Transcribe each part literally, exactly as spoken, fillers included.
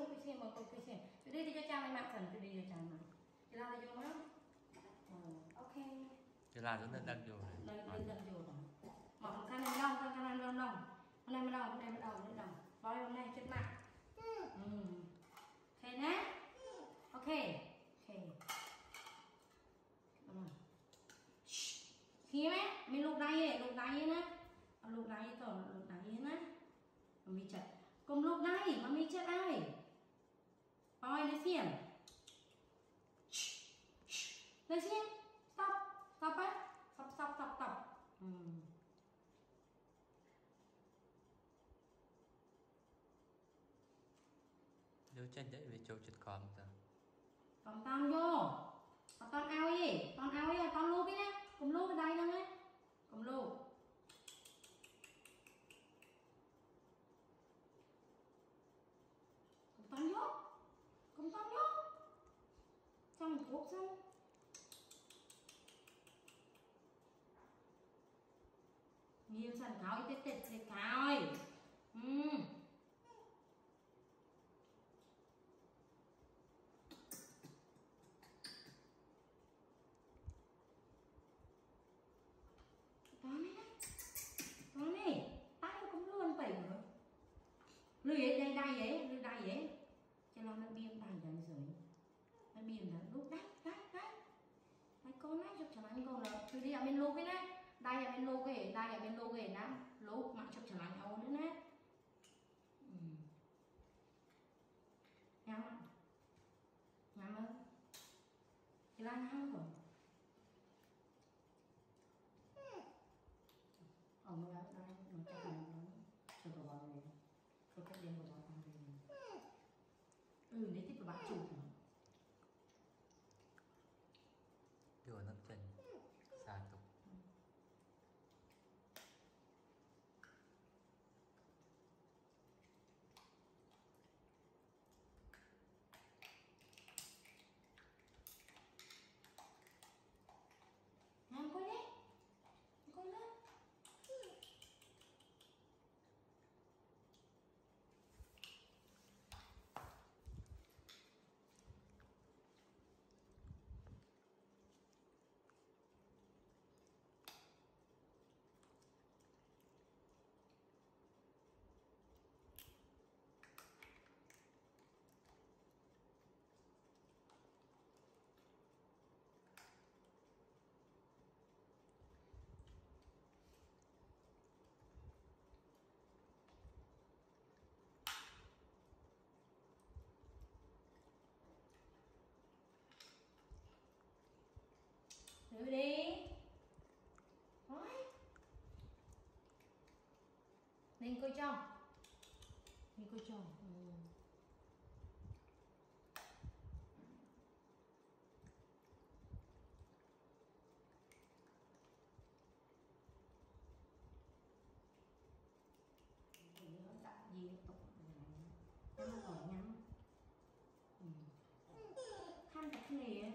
quay xem mà quay xem từ đây thì cho trang này mạng thần từ đây cho trang này thì là là vô lắm ok thì là rất là đặc vô đây đây đặc vô rồi mà con khăn này long con khăn này long long con này mới long con này mới long mới long bói hôm nay trên mạng ừ ok nhé ok ok khi mấy mình lục đây lục đây nhá lục đây thôi lục đây nhá mình chặt cùng lục đây mà mình chặt ai bói lấy xiên lấy xiên stop stop ấy stop stop stop stop ừ. vô chân đấy về chỗ chật con ta còn con vô con ao gì con ao gì con lục nhé cùng lục ở đây đâu nhé cùng lục cùng con vô cùng con vô xong thuốc xong nhiều sản khảo ít tết tết khảo ơi ừ con này con này tay cũng luôn phải rồi lười đây đây vậy lười đây vậy cho nó nó biên đầy dần rồi nó biên là lúc đấy đấy đấy đấy con này chụp chẳng anh con là từ đi ở bên lô cái này đây ở bên lô cái đây ở bên lô cái đó lô mà chụp chẳng anh âu nữa nè nhắm nhắm ơi thì là nhắm rồi ở nơi đó đây nó cho nó nó cho nó vào này cho cái đèn vào vào đây ừ đấy tiếp bạn chụp nữa vô nắp chân xa tục làm coi đấy coi lên thử đi thôi nên coi cho nên coi cho ừ. Nó đặt gì tục nó ở nhắm ừ. Khăn đặt này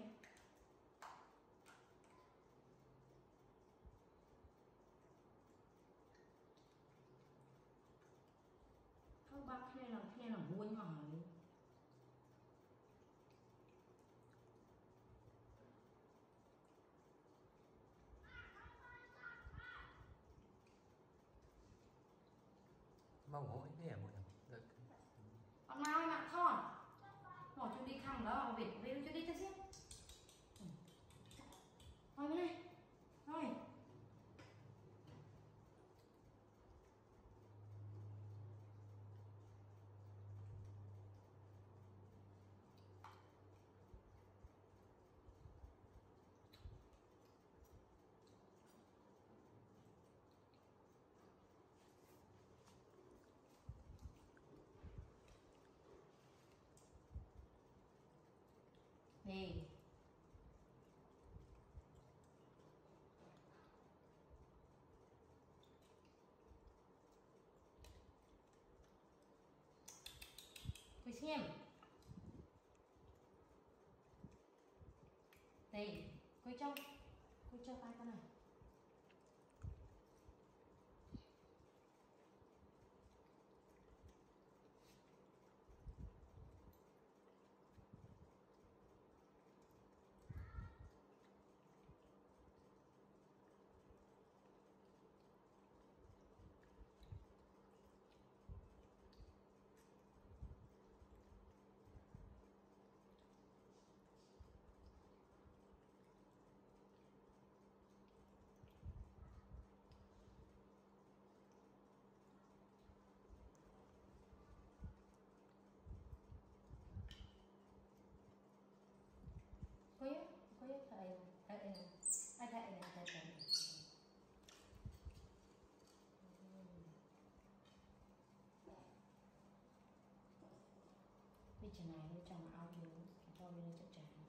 không bác kia là kia là vui mà hỏi mong hối thế à mọi người con nào mà con bỏ cho đi khăn đó việc về cho đi cho xem thôi bên này rồi nè coi xem đây coi cho coi cho tay con này vì chừng này nó trong áo vô cho bên chắc chắn